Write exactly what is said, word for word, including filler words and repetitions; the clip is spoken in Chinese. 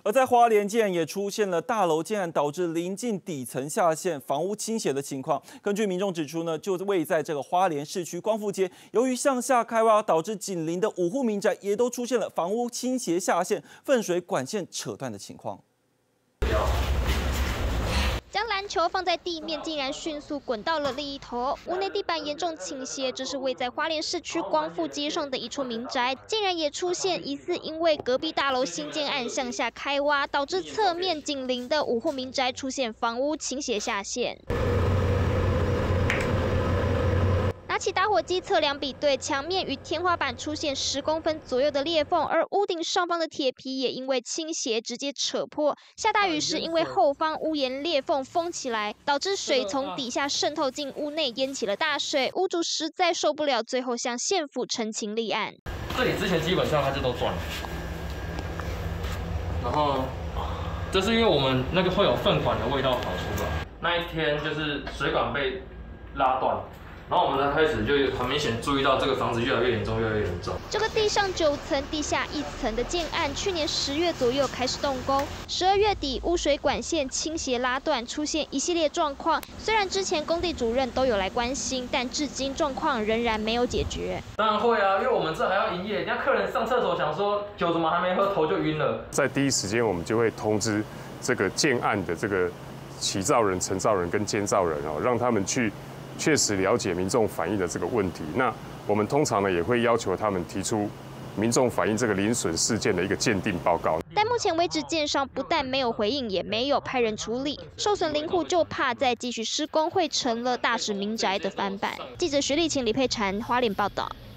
而在花莲竟然也出现了大楼建案导致邻近底层下陷、房屋倾斜的情况。根据民众指出呢，就位在这个花莲市区光复街，由于向下开挖，导致紧邻的五户民宅也都出现了房屋倾斜下陷、粪水管线扯断的情况。 将篮球放在地面，竟然迅速滚到了另一头。屋内地板严重倾斜，这是位在花莲市区光复街上的一处民宅，竟然也出现疑似因为隔壁大楼新建案向下开挖，导致侧面紧邻的五户民宅出现房屋倾斜下陷。 拿起打火机测量比对，墙面与天花板出现十公分左右的裂缝，而屋顶上方的铁皮也因为倾斜直接扯破。下大雨时，因为后方屋檐裂缝封起来，导致水从底下渗透进屋内，淹起了大水。屋主实在受不了，最后向县府陈情立案。 这里之前基本上它就都断了，然后这是因为我们那个会有粪管的味道跑出来，那一天就是水管被拉断。 然后我们才开始就很明显注意到这个房子越来越严重，越来越严重。 这个地上九层、地下一层的建案，去年十月左右开始动工，十二月底污水管线倾斜拉断，出现一系列状况。虽然之前工地主任都有来关心，但至今状况仍然没有解决。 当然会啊，因为我们这还要营业，人家客人上厕所想说酒怎么还没喝，头就晕了。 在第一时间，我们就会通知这个建案的这个起造人、承造人跟监造人哦，让他们去。 确实了解民众反映的这个问题，那我们通常呢也会要求他们提出民众反映这个邻损事件的一个鉴定报告。 但目前为止，建商不但没有回应，也没有派人处理，受损邻户就怕再继续施工会成了大使民宅的翻版。记者徐立晴、李佩婵花莲报道。